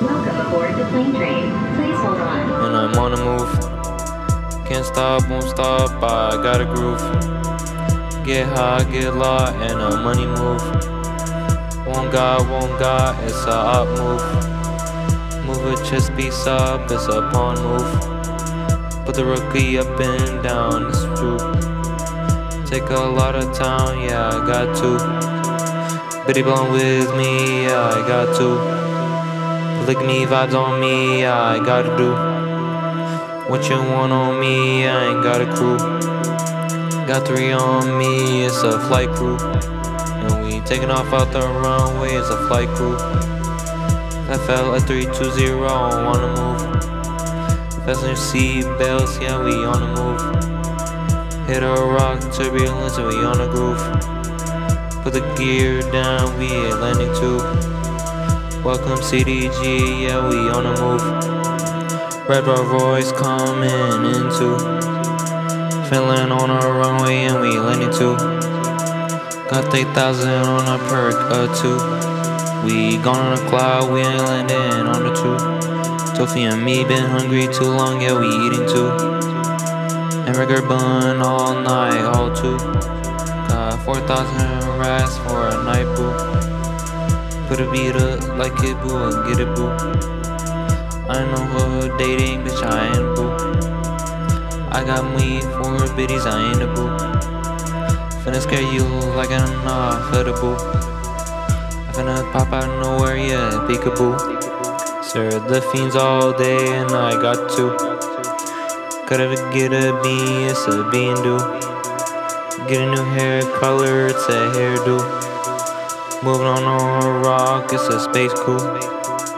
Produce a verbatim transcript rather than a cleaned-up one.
Welcome aboard the plane train. Please hold on. And I'm on the move. Can't stop, won't stop, I got a groove. Get high, get low, and the money move. Won't God, won't God, it's a up move. Move a chest piece up, it's a pawn move. Put the rookie up and down, it's true. Take a lot of time, yeah, I got to. Bitty blonde with me, yeah, I got to. Lick me, vibes on me, yeah, I gotta do. What you want on me, I ain't got a crew. Got three on me, it's a flight crew. And we taking off out the runway, it's a flight crew. F L at three two zero, on the move. Fasten your seat belts, yeah, we on the move. Hit a rock, turbulence, and we on the groove. Put the gear down, we at landing two. Welcome C D G, yeah, we on the move. Red Bar Royce coming into. Finland on our runway and we landing too. Got eight thousand on a perk or two. We gone on a cloud, we ain't landing on the two. Tofi and me been hungry too long, yeah, we eating too. Hamburger bun all night, all two. Got four thousand rats for a night, boo. Put a beat up like it, boo, and get it, boo. I know her dating, bitch, I ain't a boo. I got me four biddies, I ain't a boo. Finna scare you like I'm not for the boo. I finna pop out of nowhere, yeah, peekaboo. Sir, the fiends all day and I got two. Gotta get a bee, it's a bee and do. Get a new hair color, it's a hairdo. Moving on a rock, it's a space cool.